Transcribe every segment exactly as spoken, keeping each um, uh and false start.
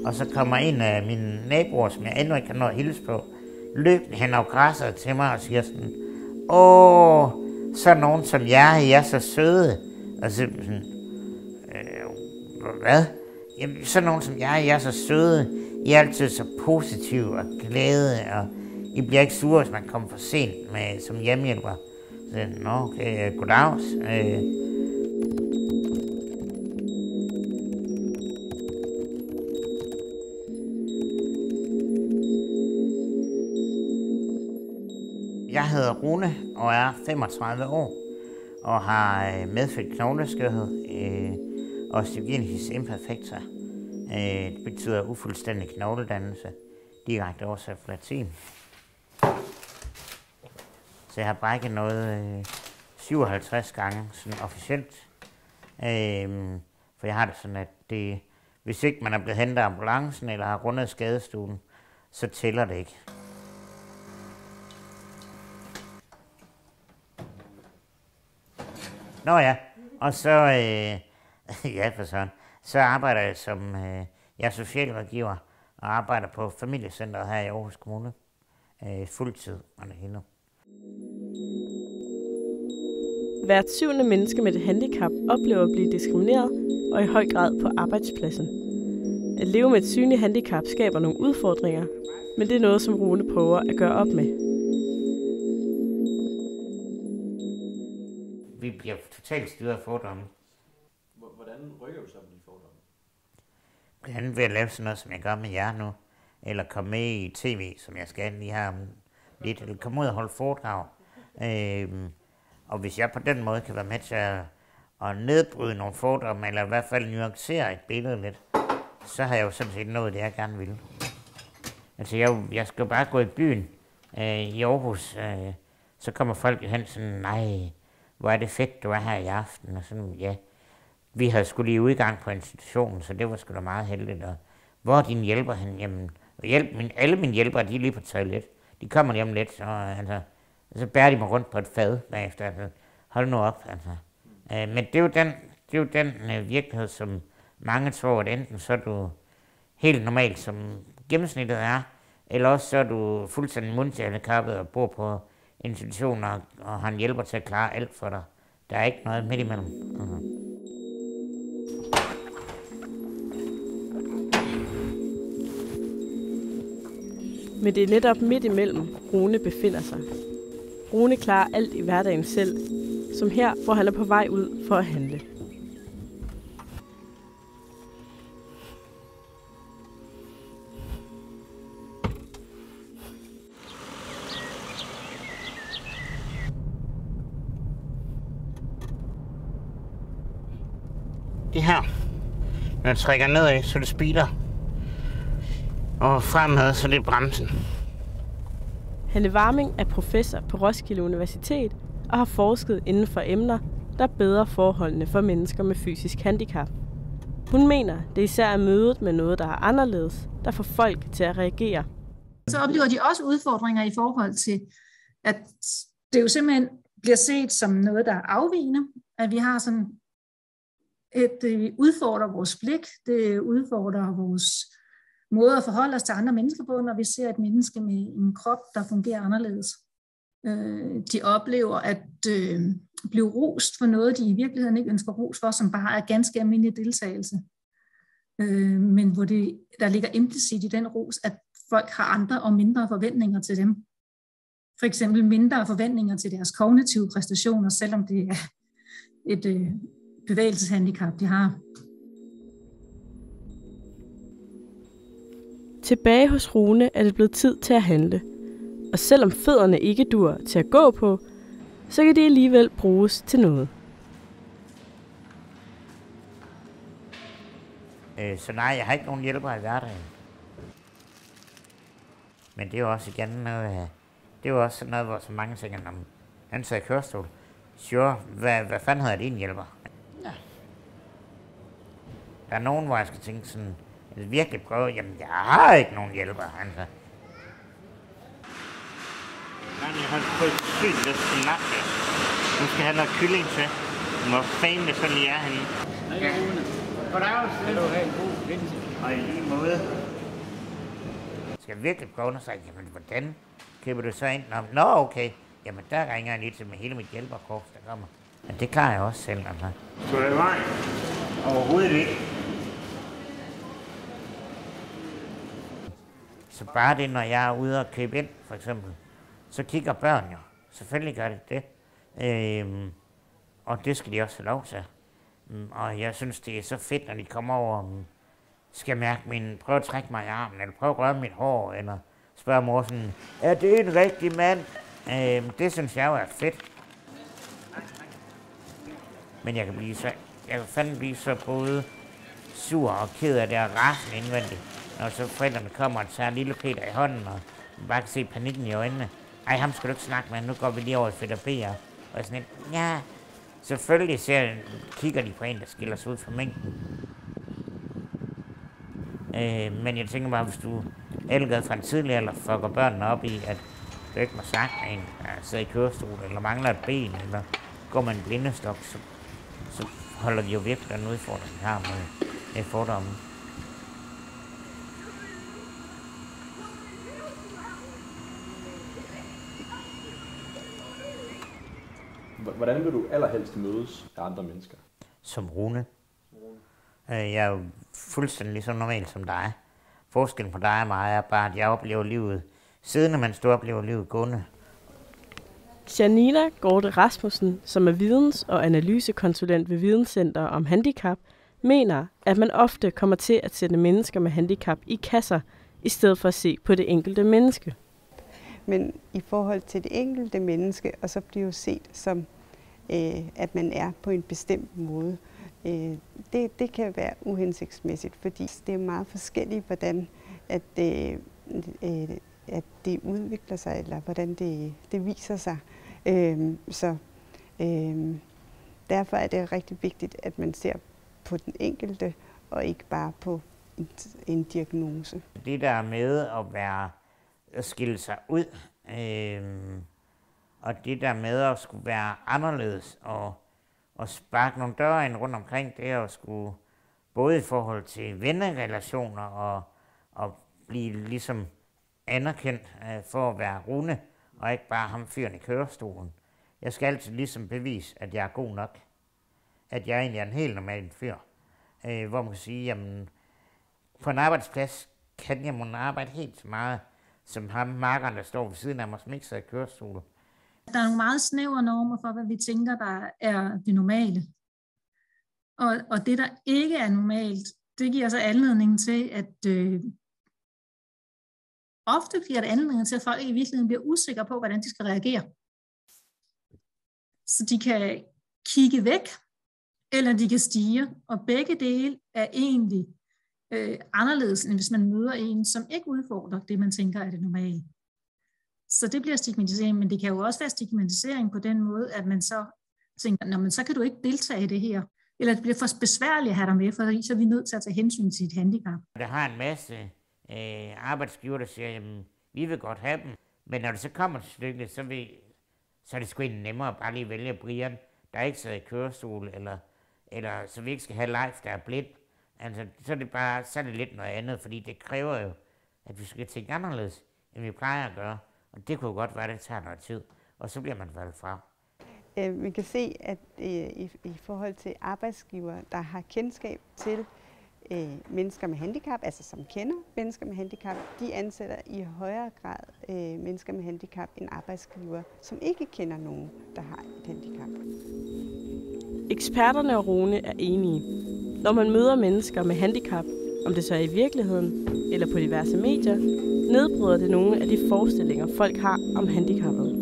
og så kommer en af mine naboer, som jeg endnu ikke har noget at hilse på, løbende hen over græsset til mig og siger sådan, åh, så nogen som jer, I er så søde. Og så sådan, øh, hvad? Jamen, så nogen som jer, I er så søde. I er altid så positive og glade, og I bliver ikke sure, hvis man kommer for sent med, som hjemmehjælper. Så nå, okay, goddags. Øh. Jeg hedder Rune og er femogtredive år og har medfødt knogleskørhed øh, og osteogenesis imperfecta. Øh, det betyder ufuldstændig knogledannelse, direkte oversat fra latin. Så jeg har brækket noget øh, syvoghalvtreds gange sådan officielt. Øh, for jeg har det sådan, at det, hvis ikke man er blevet hentet af ambulancen eller har rundet skadestuen, så tæller det ikke. Nå ja, og så, øh, ja for sådan, så arbejder jeg som, øh, jeg er socialrådgiver og arbejder på familiecentret her i Aarhus Kommune. Øh, fuldtid og det hele. Hvert syvende menneske med et handicap oplever at blive diskrimineret og i høj grad på arbejdspladsen. At leve med et synligt handicap skaber nogle udfordringer, men det er noget, som Rune prøver at gøre op med. Vi bliver totalt styret af fordomme. Hvordan rykker du så med de fordomme? Blandt andet ved at lave sådan noget, som jeg gør med jer nu. Eller komme med i tv, som jeg skal lige her om lidt. Eller komme ud og holde foredrag. Øhm, og hvis jeg på den måde kan være med til at, at nedbryde nogle fordomme, eller i hvert fald nuancere et billede lidt, så har jeg jo sådan set nået det, jeg gerne vil. Altså, jeg, jeg skal jo bare gå i byen øh, i Aarhus, øh, så kommer folk hen sådan, nej, hvor er det fedt, du er her i aften, og sådan, ja. Vi havde skulle lige udgang på institutionen, så det var sgu da meget heldigt, og hvor er dine hjælper hen? Jamen, hjælp, min, alle mine hjælpere, de er lige på toilet. De kommer hjem lidt, og, altså, og så bærer de mig rundt på et fad bagefter, altså, hold nu op, altså. Øh, men det er jo den, det er jo den øh, virkelighed, som mange tror, at enten så er du helt normalt, som gennemsnittet er, eller også så er du fuldstændig multihandikappet og bor på institutioner og, og har en hjælper til at klare alt for dig. Der er ikke noget midt imellem. Uh-huh. Men det er netop midt imellem, Rune befinder sig. Rune klarer alt i hverdagen selv, som her, hvor han er på vej ud for at handle. Det her, når jeg trækker nedad, så det speeder, og fremad, så det er bremsen. Hanne Warming er professor på Roskilde Universitet og har forsket inden for emner, der bedrer forholdene for mennesker med fysisk handicap. Hun mener, det især er mødet med noget, der er anderledes, der får folk til at reagere. Så oplever de også udfordringer i forhold til, at det jo simpelthen bliver set som noget, der er afvigende, at vi har sådan et, det udfordrer vores blik, det udfordrer vores måde at forholde os til andre mennesker på, når vi ser et menneske med en krop, der fungerer anderledes. De oplever at blive rost for noget, de i virkeligheden ikke ønsker ros for, som bare er ganske almindelig deltagelse. Men hvor det, der ligger implicit i den ros, at folk har andre og mindre forventninger til dem. For eksempel mindre forventninger til deres kognitive præstationer, selvom det er et bevægelseshandicap, de har. Tilbage hos Rune er det blevet tid til at handle. Og selvom fødderne ikke dur til at gå på, så kan de alligevel bruges til noget. Øh, så nej, jeg har ikke nogen hjælper i hverdagen. Men det er jo også igen noget, det er jo også noget, hvor så mange tænker, om han sidder i kørestol. Sure, hvad, hvad fanden hedder din hjælper? Ja. Der er nogen, hvor jeg skal tænke sådan, jeg virkelig prøve, jamen jeg har ikke nogen hjælper, altså. Nej, jeg har fået sygt lidt til nakke. Nu skal jeg have noget kylling til. Hvor fanden det så lige er henne. Hej, Rune. Goddag. Vil du have en god vindelse? Og i lige måde skal jeg virkelig prøve at sige, jamen hvordan køber du så ind? Nå, nå okay, jamen der ringer jeg lige til med hele mit hjælperkorps, der kommer. Men det klarer jeg også selv, altså. Så er det vej? Overhovedet ikke. Så bare det, når jeg er ude og købe ind, for eksempel, så kigger børn jo. Selvfølgelig gør det det. Øhm, og det skal de også have lov til. Um, og jeg synes, det er så fedt, når de kommer over, um, skal mærke min, prøve at trække mig i armen, eller prøve at røre mit hår, eller spørge mor sådan, er det en rigtig mand? Øhm, det synes jeg jo er fedt. Men jeg kan blive så, jeg kan fandme blive så både sur og ked af det og rasende indvendigt, når så forældrene kommer og tager lille Peter i hånden, og bare kan se panikken i øjnene. Ej, ham skal du ikke snakke med, nu går vi lige over i fedt og beder. Og jeg sådan lidt, ja, selvfølgelig ser, kigger de på en, der skiller sig ud fra mængden. Øh, men jeg tænker bare, hvis du allerede fra en tidlig alder fucker børnene op i, at du ikke må snakke med en, der sidder i kørestol, eller mangler et ben, eller går med en blindestok, så, så holder de jo virkelig den udfordring, de har med, med fordomme. Hvordan vil du allerhelst mødes af andre mennesker? Som Rune. Jeg er jo fuldstændig lige så normal som dig. Forskellen på dig og mig er bare, at jeg oplever livet siddende, mens du oplever livet gående. Janina Gorte Rasmussen, som er videns- og analysekonsulent ved Videnscenter om handicap, mener, at man ofte kommer til at sætte mennesker med handicap i kasser, i stedet for at se på det enkelte menneske. Men i forhold til det enkelte menneske, og så bliver set som, øh, at man er på en bestemt måde, øh, det, det kan være uhensigtsmæssigt, fordi det er meget forskelligt, hvordan at, øh, øh, at det udvikler sig, eller hvordan det, det viser sig. Øh, så øh, derfor er det rigtig vigtigt, at man ser på den enkelte, og ikke bare på en, en diagnose. Det der med at være at skille sig ud, øh, og det der med at skulle være anderledes, og, og sparke nogle døre ind rundt omkring det, og skulle både i forhold til vennerelationer, og, og blive ligesom anerkendt øh, for at være Rune, og ikke bare ham fyren i kørestolen. Jeg skal altid ligesom bevise, at jeg er god nok. At jeg egentlig er en helt normal fyr. Øh, hvor man kan sige, jamen, på en arbejdsplads kan jeg måtte arbejde helt så meget, som ham markeren, der står ved siden af mig, som ikke sidder i kørestol. Der er nogle meget snævre normer for, hvad vi tænker, der er det normale. Og, og det, der ikke er normalt, det giver så anledning til, at øh, ofte giver det anledning til, at folk i virkeligheden bliver usikre på, hvordan de skal reagere. Så de kan kigge væk, eller de kan stige, og begge dele er egentlig øh, anderledes, end hvis man møder en, som ikke udfordrer det, man tænker er det normale. Så det bliver stigmatisering, men det kan jo også være stigmatisering på den måde, at man så tænker, nå, men så kan du ikke deltage i det her, eller det bliver for besværligt at have dig med, for så er vi nødt til at tage hensyn til et handicap. Der har en masse øh, arbejdsgiver, der siger, jamen, vi vil godt have dem, men når det så kommer til stykket, så, vil, så er det sgu egentlig nemmere at bare lige vælge Brian, der ikke sidder i kørestol, eller, eller så vi ikke skal have Leif, der er blind. Altså, så er det bare så er det lidt noget andet, fordi det kræver jo, at vi skal tænke anderledes, end vi plejer at gøre. Og det kunne jo godt være, at det tager noget tid, og så bliver man valgt fra. Man kan se, at i, i forhold til arbejdsgiver, der har kendskab til øh, mennesker med handicap, altså som kender mennesker med handicap, de ansætter i højere grad øh, mennesker med handicap end arbejdsgiver, som ikke kender nogen, der har et handicap. Eksperterne og Rune er enige. Når man møder mennesker med handicap, om det så er i virkeligheden eller på diverse medier, nedbryder det nogle af de forestillinger, folk har om handicappet.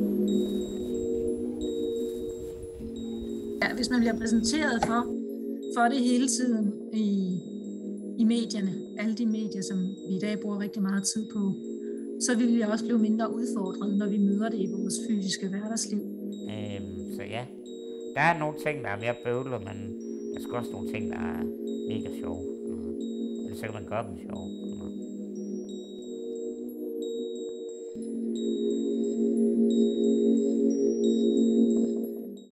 Ja, hvis man bliver præsenteret for, for det hele tiden i, i medierne, alle de medier, som vi i dag bruger rigtig meget tid på, så vil vi også blive mindre udfordret, når vi møder det i vores fysiske hverdagsliv. Øhm, så ja, der er nogle ting, der er mere bøvlet, men der er også nogle ting, der er mega sjove. Ellers så kan man gøre dem sjove.